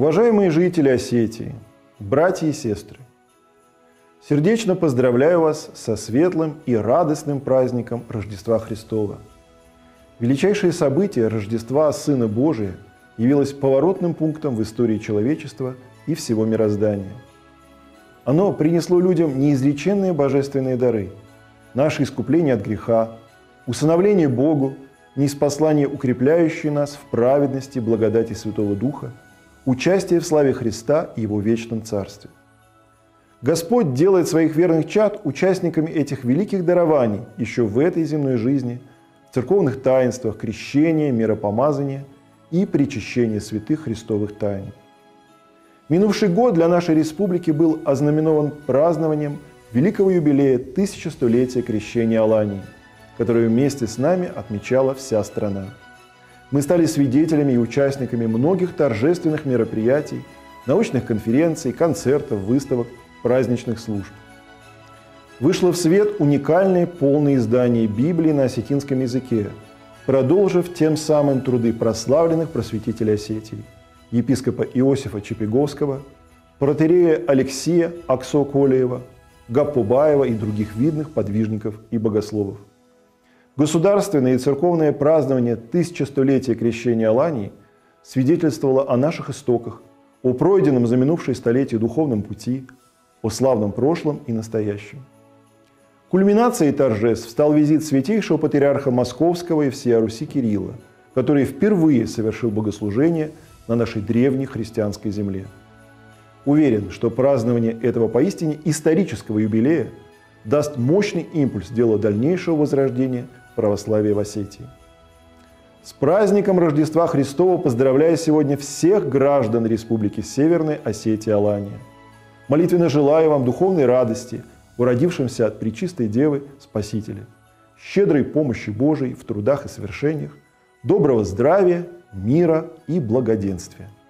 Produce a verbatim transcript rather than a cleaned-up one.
Уважаемые жители Осетии, братья и сестры, сердечно поздравляю вас со светлым и радостным праздником Рождества Христова. Величайшее событие Рождества Сына Божия явилось поворотным пунктом в истории человечества и всего мироздания. Оно принесло людям неизреченные божественные дары: наше искупление от греха, усыновление Богу, ниспослание, укрепляющее нас в праведности благодати Святого Духа, участие в славе Христа и Его вечном Царстве. Господь делает своих верных чад участниками этих великих дарований еще в этой земной жизни, в церковных таинствах крещения, миропомазания и причащения святых христовых тайн. Минувший год для нашей республики был ознаменован празднованием великого юбилея тысячестолетия крещения Алании, которое вместе с нами отмечала вся страна. Мы стали свидетелями и участниками многих торжественных мероприятий, научных конференций, концертов, выставок, праздничных служб. Вышло в свет уникальное полное издание Библии на осетинском языке, продолжив тем самым труды прославленных просветителей Осетии: епископа Иосифа Чепеговского, протоиерея Алексия Аксо-Колеева, Гаппубаева и других видных подвижников и богословов. Государственное и церковное празднование тысячестолетия крещения Алании свидетельствовало о наших истоках, о пройденном за минувшие столетия духовном пути, о славном прошлом и настоящем. Кульминацией торжеств стал визит святейшего патриарха Московского и всея Руси Кирилла, который впервые совершил богослужение на нашей древней христианской земле. Уверен, что празднование этого поистине исторического юбилея даст мощный импульс делу дальнейшего возрождения православия в Осетии. С праздником Рождества Христова поздравляю сегодня всех граждан Республики Северной Осетии Алания. Молитвенно желаю вам духовной радости, уродившимся от Пречистой Девы Спасителя, щедрой помощи Божией в трудах и свершениях, доброго здравия, мира и благоденствия.